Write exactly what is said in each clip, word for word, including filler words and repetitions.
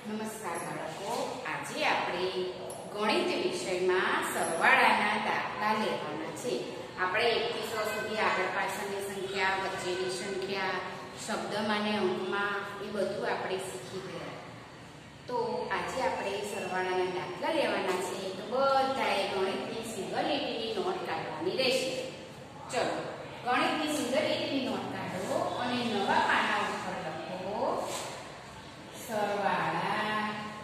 નમસ્કાર બાળકો, આજે આપણે ગણિત વિષયમાં સરવાળાના દાખલા લેવાના છે. આપણે એક થી સો સુધી આગળ પાછળની સંખ્યા, વચ્ચેની સંખ્યા, શબ્દમાં ને અંકમાં એ બધું આપણે શીખી ગયા. તો આજે આપણે સરવાળાના દાખલા લેવાના છે. તો બધાએ ગણિતની સિંગલ લીટીની નોટ કાઢવાની રહેશે. ચલો, ગણિતની સિંગલ લીટીની નોટ કાઢો અને નવા પાના ઉપર લખો સરવાળા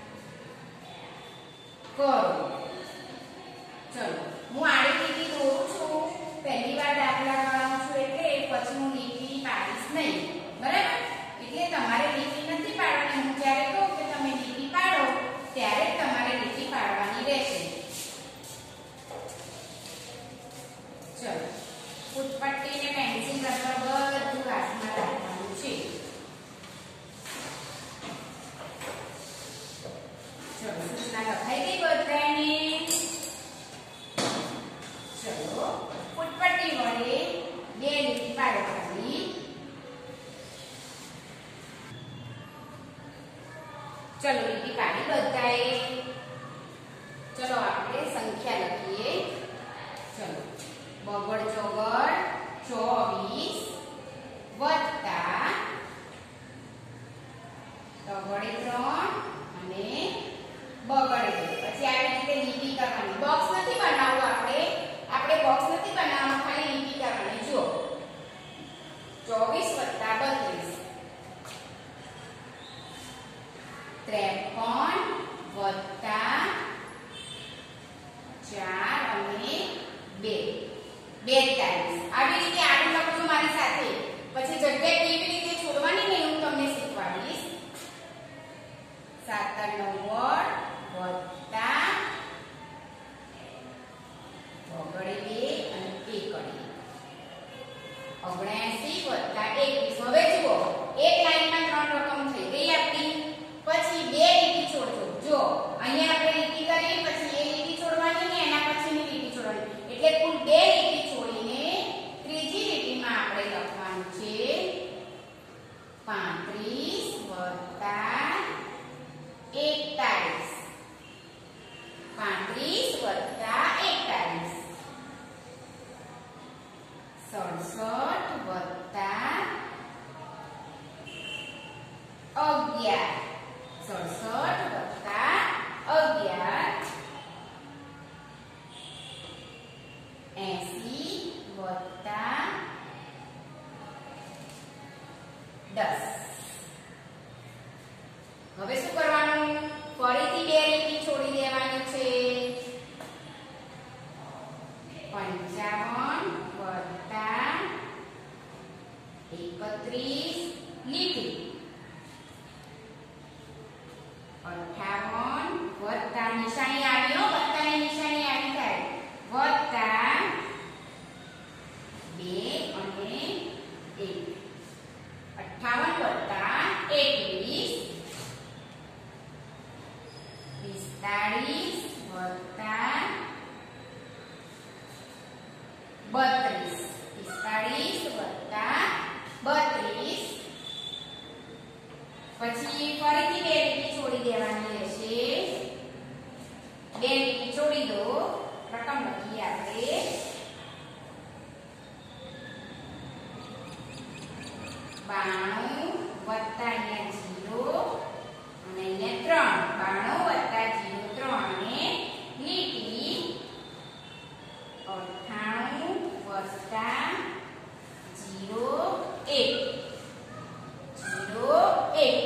કરો. ચલો, હું આડી લીટી દોરું છું. પહેલી વાર દાખલા ગણાવું છું એટલે પછી હું લીટી પાડીશ નહીં, બરાબર? એટલે તમારે લીટી નથી પાડવાની. હું જ્યારે કહું કે તમે લીટી પાડો ત્યારે જ તમારે લીટી પાડવાની રહેશે. ચલો, ફૂટપટ્ટી ને પેન્સિલ રબર બધું હાથમાં રાખવાનું છે. ચલો, સૂચના લખાઈ ગઈ બધાને? ચલો, ફૂટપટ્ટી વડે બે લીટી પાડો ખાલી. ચલો, લીટી પાડી બધાએ. ચલો, આપણે સંખ્યા લખીએ. ચલો, બગડ ચોગડ ચોવીસ વત્તા તગડે ત્રણ અને બગડે બે. પછી આવી રીતે લીટી કરવાની. બોક્સ નથી બનાવવું આપણે આપણે બોક્સ નથી બનાવવાનું, ખાલી લીટી કરવાની. જુઓ, ચોવીસ વત્તા બત્રીસ ત્રેપન વત્તા ચાર અને બે બેતાલીસ. આવી રીતે આગળ લખજો મારી સાથે. પછી જગ્યા કેવી રીતે છોડવાની ને હું તમને શીખવાડીશ. સાત નવ્વદ વત્તા બગડે બે અને એકડી ઓગણસી વત્તા એકવીસ. હવે જુઓ, એક લાઈનમાં ત્રણ રકમ થઈ ગઈ આપણી. પછી બે લીટી છોડજો. જો અહીંયા આપણે લીટી કરી, પછી એ લીટી છોડવાની ને એના પછીની લીટી છોડવાની. એટલે કુલ બે લીટી છોડીને ત્રીજી લીટીમાં આપણે લખવાનું છે પાંત્રીસ વત્તા એકતાલીસ. પાંત્રીસ વત્તા એકતાલીસ સડસઠ વત્તા અગિયાર. સડસઠ વત્તા અગિયાર એસી વત્તા દસ. હવે શું કરવાનું? ફરીથી બે લીટી છોડી દેવાની છે. પંચાવન વત્તા એકત્રીસ લીટી. અઠાવન વત્તા નિશાની આવી હો, વત્તાની નિશાની આવી થાય. વત્તા બે અને એક. અઠાવન વત્તા એકવીસ પિસ્તાળીસ વત્તા બત્રીસ. પિસ્તાળીસ વત્તા બત્રીસ. પછી ફરીથી બે લીટી છોડી દેવાની રહેશે. બે લીટી છોડી દો. રકમ લખીએ આપણે. બાણું વત્તા અહીંયા જીરો અને અહીંયા ત્રણ. બાણું વત્તા જીરો ત્રણ અને લીટી અઠ્ઠાણું વત્તા જીરો એક. જીરો એક.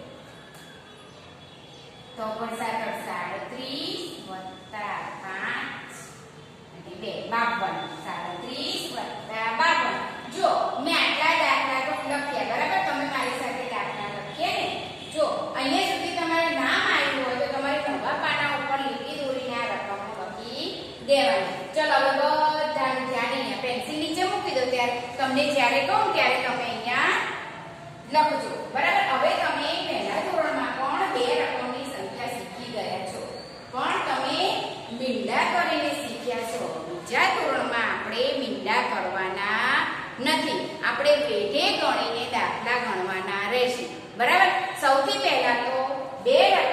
તો પણ સાત સાડત્રીસ વત્તા પાંચ અને બે બાવન. સાડત્રીસ વત્તા બાવન. જો મેં આટલા દાખલા તો લખ્યા, બરાબર? તમે મારી સાથે દાખલા લખ્યા ને? જો અહીંયા સુધી તમારે નામ આવ્યું હોય તો તમારે નવા પાના ઉપર લીટી દોરીને આ રકમો લખી દેવાની. ચલો, હવે બધાનું ધ્યાન અહીંયા પેન્સિલ નીચે મૂકી દો. ત્યારે તમને જ્યારે કહું ત્યારે તમે અહીંયા લખજો, બરાબર? હવે તમે પહેલા ધોરણમાં પણ બે રકમની સંખ્યા શીખી ગયા છો, પણ તમે મીંડા કરીને શીખ્યા છો. બીજા ધોરણમાં આપણે મીંડા કરવાના નથી. આપણે વેઢે ગણીને દાખલા ગણવાના રહેશે, બરાબર? સૌથી પહેલા તો બે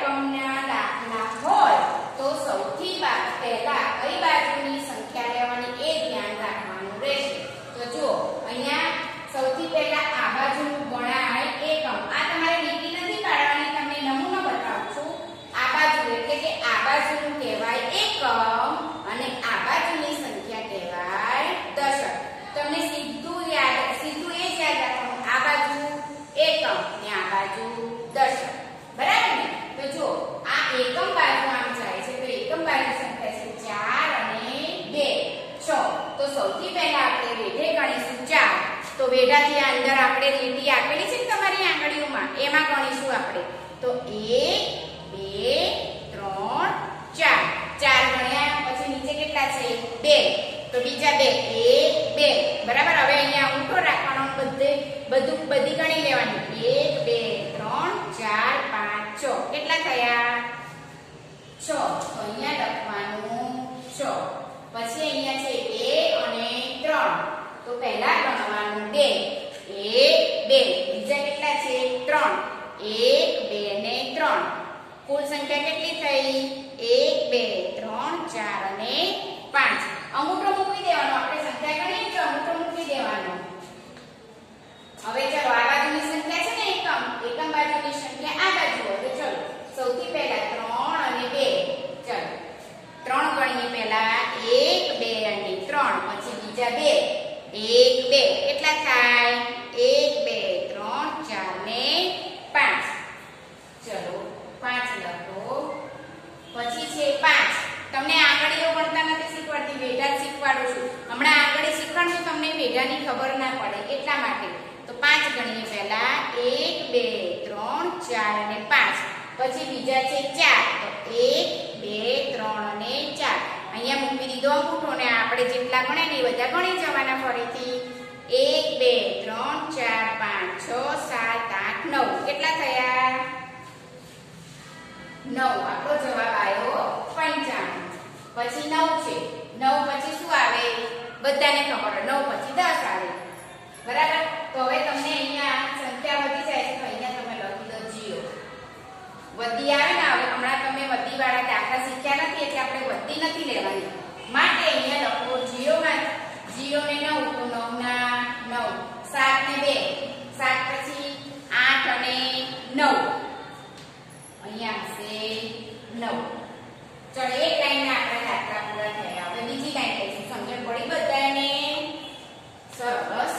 બાજુ દશક. બરાબર ને? તો જો આ એકમ બાજુ આમ જાય છે તો એકમ બાજુ સંખ્યા છે ચાર અને બે છ. તો સૌથી પહેલા આપણે વેઢે ગણીશું ચાર. તો વેઢાથી અંદર આપણે લીટી આપેલી છે ને તમારી આંગળીઓમાં એમાં ગણીશું આપણે. તો એક બે ત્રણ ચાર. ચાર ગણ્યા પછી નીચે કેટલા છે? બે. તો બીજા બે એક બે. બરાબર. હવે અહીંયા ઊંઠો રાખવાનો, બધે બધું બધી ગણી લેવાની. એક બે ત્રણ ચાર પાંચ છ. કેટલા થયા? છ. તો અહીંયા લખવાનું છ. પછી અહીંયા છે બે અને ત્રણ. તો પહેલા ગણવાનું બે. એક બે. બીજા કેટલા છે? ત્રણ. એક બે ને ત્રણ. કુલ સંખ્યા કેટલી થઈ? એક બે ત્રણ ચાર અને પાંચ. અંગૂઠો મૂકી દેવાનો. આપણે સંખ્યા ગણીએ તો અંગૂઠો મૂકી દેવાનો. હવે ચલો આ બાજુની સંખ્યા છે ને એકમ, એકમ બાજુની સંખ્યા આ બાજુ હોય. તો ચલો સૌથી પહેલા ત્રણ અને બે. ચલો ત્રણ ગણીએ પહેલા. એક બે અને ત્રણ. પછી બીજા બે એક બે. કેટલા થાય? એક બે ત્રણ ચાર ને પાંચ. ચલો પાંચ લખો. પછી છે પાંચ. તમને આંગળીઓ ગણતા નથી શીખવાડતી, વેઢા જ શીખવાડું છું. હમણાં આંગળી શીખવાડું તમને વેઢાની ખબર ના પડે એટલા માટે. તો પાંચ ગણીએ પહેલા. એક બે ત્રણ ચાર અને પાંચ. પછી બીજા છે ચાર. તો એક બે ત્રણ અને ચાર. અહીંયા મૂકી દીધો અંગૂઠો ને આપણે જેટલા ગણે ને એ બધા ગણી જવાના ફરીથી. એક બે ત્રણ ચાર પાંચ છ સાત આઠ નવ. કેટલા થયા? નવ. આપણો જવાબ આવ્યો પંચાણું. પછી નવ છે. નવ પછી શું આવે? બધાને ખબર હોય નવ પછી દસ આવે. બરાબર. તો હવે તમને અહીંયા સંખ્યા વધી જાય છે તો અહીંયા તમે લખી દો જીરો. વધી આવે ને, હવે હમણાં તમે વધી વાળા દાખલા શીખ્યા નથી એટલે આપણે વધી નથી લેવાની. માટે અહીંયા લખો જીરો માં જીરો ને નવ. તો નવ ના નવ. સાત ને બે. સાત પછી આઠ અને નવ. અહીંયા આવશે નવ. ચલો એક લાઈન આપણે દાખલા પૂરા થયા. હવે બીજી લાઈન લઈશું. સમજણ પડી બધાને? સરસ.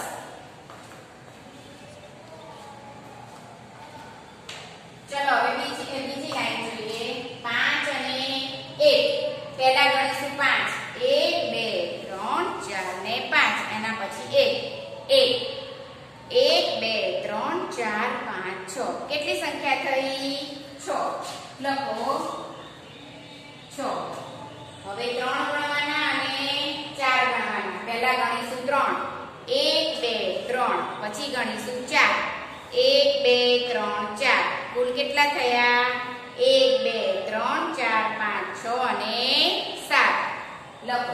ચલો હવે બીજી બીજી લાઈન જોઈએ. પાંચ અને એક. પહેલા ગણીશું પાંચ. એક બે ત્રણ ચાર ને પાંચ. એના પછી એક એક. એક બે ત્રણ ચાર પાંચ છ. કેટલી સંખ્યા થઈ? છ. લખો છ. હવે ત્રણ ગણવાના અને ચાર ગણવાના. પહેલા ગણીશું ત્રણ. એક બે ત્રણ. પછી ગણીશું ચાર. એક બે ત્રણ ચાર. કુલ કેટલા થયા? એક બે ત્રણ ચાર પાંચ છ અને સાત. લખો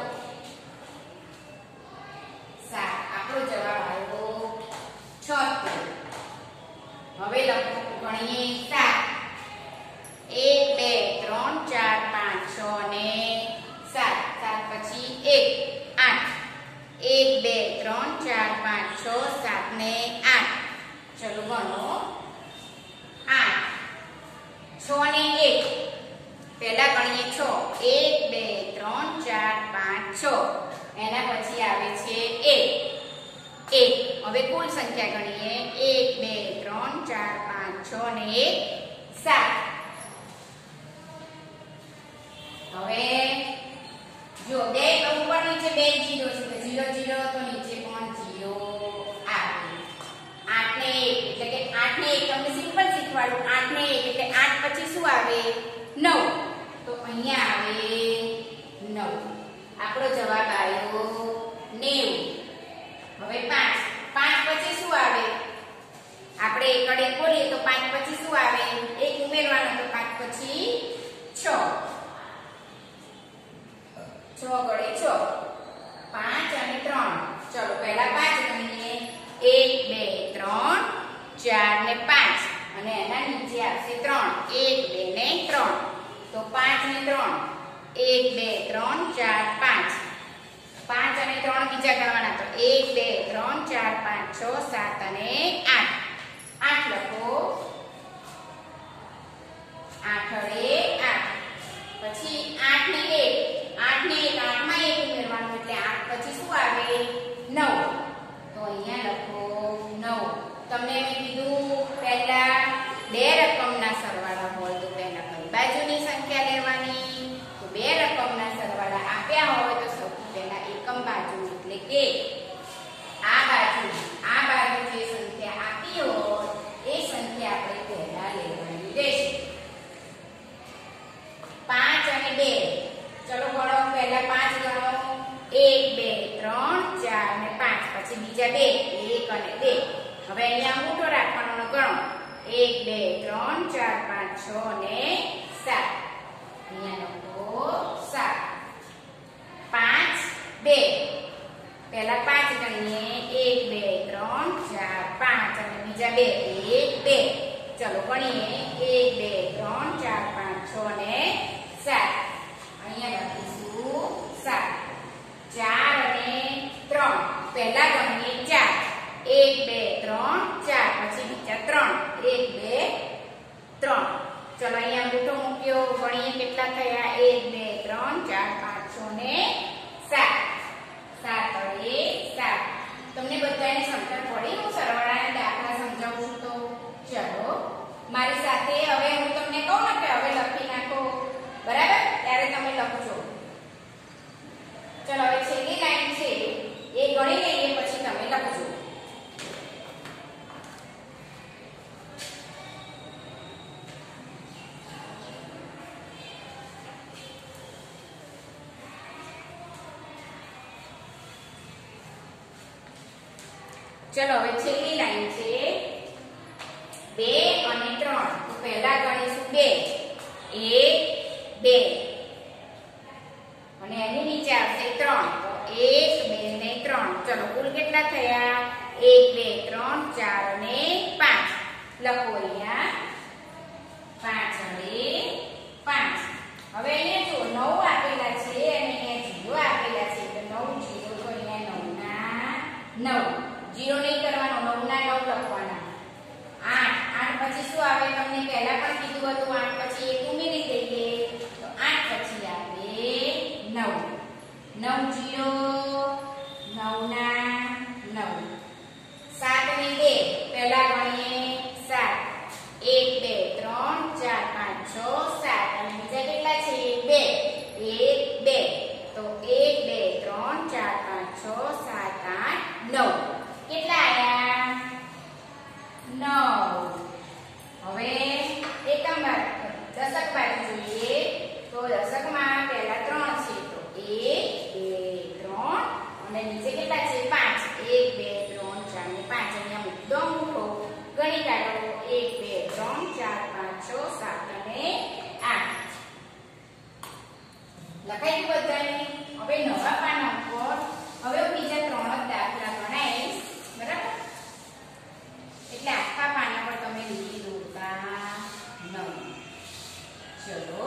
સાત. આપણો જવાબ આવ્યો છોતેર. હવે લખો ગણીએ સાત. એક બે ત્રણ ચાર પાંચ છ અને સાત. સાત પછી એક આઠ. એક બે ત્રણ ચાર પાંચ છ સાત ને આઠ. ચલો ગણો આઠ. છ ને એક. પહેલા ગણીએ છ. એક બે ત્રણ ચાર પાંચ છ. એના પછી આવે છે એક એક. હવે કુલ સંખ્યા ગણીએ. એક બે ત્રણ ચાર પાંચ છ ને એક સાત. હવે જો બે ઉપર નીચે બે જીરો છે તો જીરો જીરો તો નીચે પણ જીરો આવે. આઠ ને એક એટલે કે આઠ ને એક તમને સિમ્પલ શીખવાડું. આઠ ને એક એટલે આઠ પછી શું આવે? નવ. તો અહીંયા આવે નવ. આપણો જવાબ આવ્યો નેવું. હવે પાંચ. પાંચ પછી શું આવે? આપણે એકડે બોલીએ તો પાંચ પછી શું આવે? એક ઉમેરવાનો. તો પાંચ પછી છ. છ ગણે છ. પાંચ અને ત્રણ. ચલો પહેલા પાંચ ગણીએ. એક બે ત્રણ ચાર ને પાંચ. અને એના નીચે આવશે ત્રણ. એક બે ને ત્રણ. તો પાંચ ને ત્રણ. એક બે ત્રણ ચાર પાંચ. પાંચ અને ત્રણ બીજા ગણવાના. તો એક બે ત્રણ ચાર પાંચ છ સાત અને આઠ. આઠ લખો. આઠ અડે આઠ. પછી આઠ ને એક. આઠ ને એક. આઠમાં એક ઉમેરવાનું એટલે આઠ પછી શું આવે? નવ. તો અહીંયા લખો નવ. તમને મેં કીધું પહેલા એક બે ત્રણ ચાર પાંચ છ ને સાત. અહીંયા લખો સાત. પાંચ બે પહેલા પાંચ ગણીએ એક બે ત્રણ ચાર પાંચ અને બીજા બે એક બે. ચલો ગણીએ એક બે ત્રણ ચાર પાંચ છ ને સાત. અહીંયા લખીશું સાત. ચાર અને ત્રણ પહેલા ગણીએ ચાર એક બે ત્રણ ચાર પછી બીજા ત્રણ એક બે ત્રણ. ચલો અહીંયા અંગૂઠો મૂક્યો ગણીએ કેટલા થયા એક બે ત્રણ ચાર પાંચ છ ને સાત. સાત વડે સાત. તમને બધાને સમજણ પડી? હું સરવાળાના દાખલા સમજાવું તો ચલો મારી સાથે હવે હું તમને કહું ને કે હવે લખી નાખો બરાબર ત્યારે તમે લખજો. ચલો હવે છેલ્લી લાઈન છે એ ગણી લઈએ પછી તમે લખજો. ચલો હવે છેલ્લી લાઈન છે બે અને ત્રણ. તો પહેલા ગણીશું બે એક બે અને એની નીચે આવશે ત્રણ. તો એક બે ને ત્રણ. ચલો કુલ કેટલા થયા એક બે ત્રણ ચાર અને પાંચ. લખો અહીંયા પાંચ અને પાંચ. હવે અહીંયા જો નવ આપેલા છે અને અહીંયા જીરો આપેલા છે. તો નવ જીરો તો અહીંયા નવ ના નવ. જીરો નહીં કરવાનો નવ ના નવ લખવાના. આઠ આઠ પછી શું આવે તમને પહેલા પણ કીધું હતું આઠ પછી એક ઉમેરી દઈએ તો આઠ પછી આવે નવ. નવ જીરો નવ ના નવ. સાત ને બે પહેલા ગણીએ સાત એક બે ત્રણ ચાર પાંચ છ સાત અને બીજા કેટલા છે બે એક બે. તો એક બે ત્રણ ચાર પાંચ છ સાત આઠ નવ. કેટલા આયા નવ. હવે એકમ બાજુ દશક બાજુ જોઈએ તો દશકમાં પહેલા ત્રણ છે તો એક બે ત્રણ અને નીચે કેટલા છે પાંચ એક બે ત્રણ ચાર ને પાંચ. અહીંયા મુદ્દો મૂકો ગણી કાઢો એક બે ત્રણ ચાર પાંચ છ સાત અને આઠ. લખાઈ ગયું બધાને? હવે નવા પાના ઉપર હવે બીજા ત્રણ જ દાખલા ગણાઈશ બરાબર. એટલે આખા પાના પર તમે લીટી દોરતા નહીં. ચલો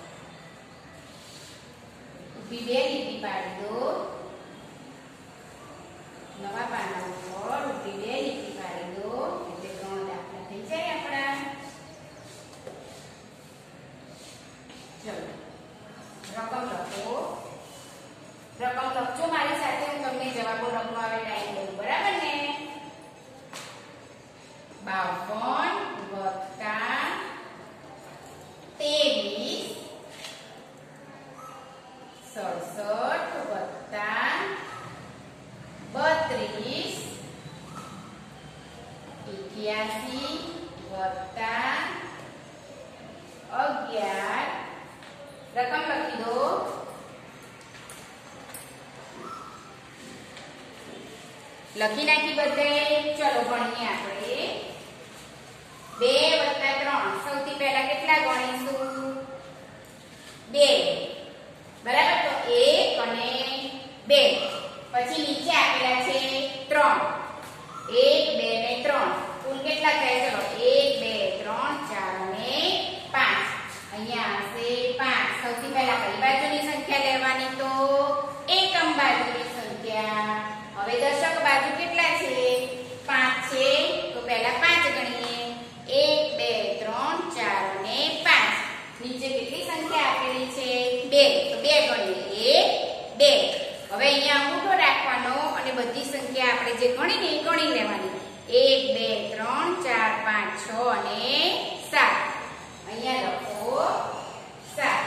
ઊભી બે લીટી પાડી દો. નવા પાના ઉપર ઊભી બે લીટી પાડી દો એટલે ત્રણ દાખલા થઈ જાય આપણા. ચલો રકમ લખો. રકમ લખજો મારી સાથે. હું તમને જવાબો લખવા આવે ટાઈમ દઉં બરાબર ને. બાવન વત્તા ત્રેવીસ સડસઠ વત્તા બત્રીસ એક્યાસી વત્તા અગિયાર. રકમ લખી દો. લખી નાખી બધે. ચલો ગણીએ આપણે બે વત્તા ત્રણ. સૌથી પહેલા કેટલા ગણીશું બે બરાબર. તો એક અને બે પછી નીચે આપેલા છે ત્રણ એક બે ને ત્રણ. કુલ કેટલા થાય ચલો એક બે ત્રણ ચાર અને પાંચ. અહીંયા આવશે પાંચ. સૌથી પહેલા કઈ બાજુની સંખ્યા લેવાની તો એકમ બાજુની સંખ્યા. હવે દશક બાજુ કેટલા છે પાંચ છે તો પહેલા પાંચ ગણીએ એક બે ત્રણ ચાર અને પાંચ. નીચે કેટલી સંખ્યા આપેલી છે બે તો બે ગણીએ એક બે. હવે અહીંયા અંગૂઠો રાખવાનો અને બધી સંખ્યા આપણે જે ગણીને એ ગણી લેવાની. એક બે ત્રણ ચાર પાંચ છ અને સાત. અહીંયા લખો સાત.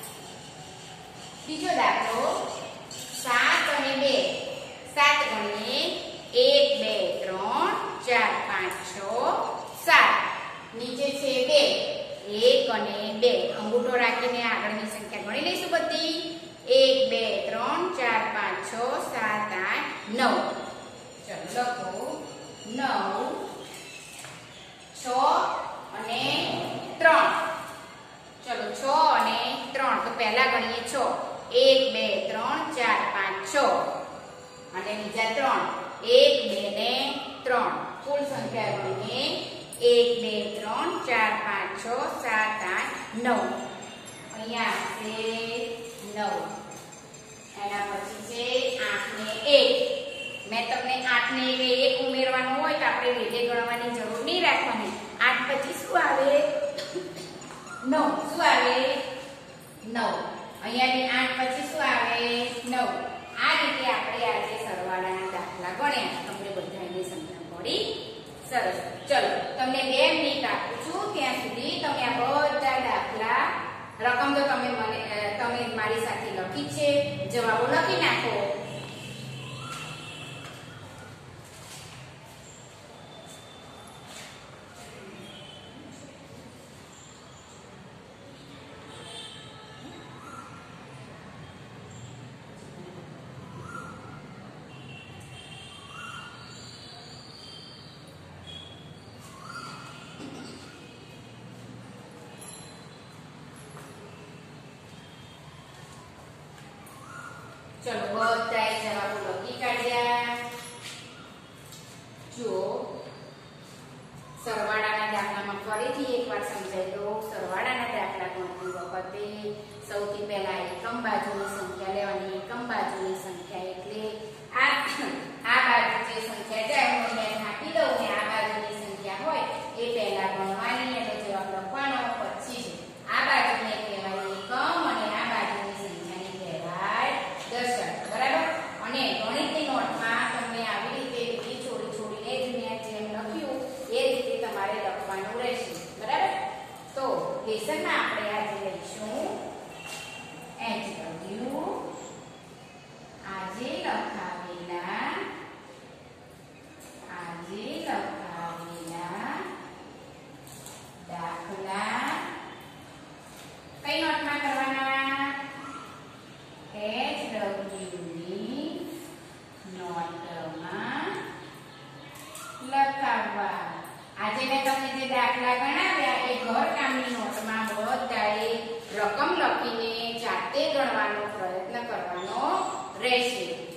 બીજો દાખલો સાત અને બે. સાત ગણીએ એક બે ત્રણ ચાર પાંચ છ સાત. નીચે છે બે એક અને બે. અંગૂઠો રાખીને આગળની સંખ્યા ગણી લઈશું બધી. એક બે ત્રણ ચાર પાંચ છ સાત આઠ નવ. ચલો લખો નવ છ એક બે ત્રણ ચાર પાંચ છ સાત આઠ નવ અહીંયા છે નવ એના પછી છે આઠ ને એક મેં તમને આઠ ને એક ઉમેરવાનું હોય તો આપણે વેઢે ગણવાની જરૂર નહીં રાખવાની આઠ પછી શું આવે નવ શું આવે નવ અહીંયાની આઠ પછી શું આવે નવ આ રીતે આપણે આજે સરવાળાના દાખલા ગણ્યા તમને બધાને સમજણ પડી સરસ ચલો તમને બે મિનિટ આપું છું ત્યાં સુધી તમે આ બધા દાખલા રકમ તો તમે મને તમે મારી સાથે લખી છે જવાબો લખી નાખો ચલો બધાએ જવાબો લખી કાઢ્યા જો સરવાળાના દાખલામાં ફરીથી એકવાર સમજાઈ દો સરવાળાના દાખલા ગણતી વખતે સૌથી પહેલા એકમ બાજુની સંખ્યા લેવાની એકમ બાજુની સંખ્યા એટલે આ આ બાજુ જે સંખ્યા જાય હું અહીંયા નાખી દઉં ને આ બાજુની સંખ્યા હોય એ પહેલા ગણવાની એટલે જવાબ લખવાનો પછી છે આ બાજુને કહેવાય એકમ અને આ બાજુની સંખ્યાને કહેવાય દશક બરાબર અને ગણિતની નોટમાં તમને આવી રીતે બીજી છોડી છોડીને જ મેં જેમ લખ્યું એ રીતે તમારે લખવાનું રહેશે બરાબર તો લેસનમાં આપણે આજે લઈશું એચ ડબલ્યુ આજે લખાવેલા આજે લખાવેલા દાખલા કઈ નોટમાં કરવાના એચ ડબલ્યુ ની નોટમાં લખાવવા આજે મેં તમને જે દાખલા ગણાવ્યા એ ઘર કામની નોટમાં બધાએ રકમ લખીને જાતે ગણવાનો પ્રયત્ન કરવાનો રહેશે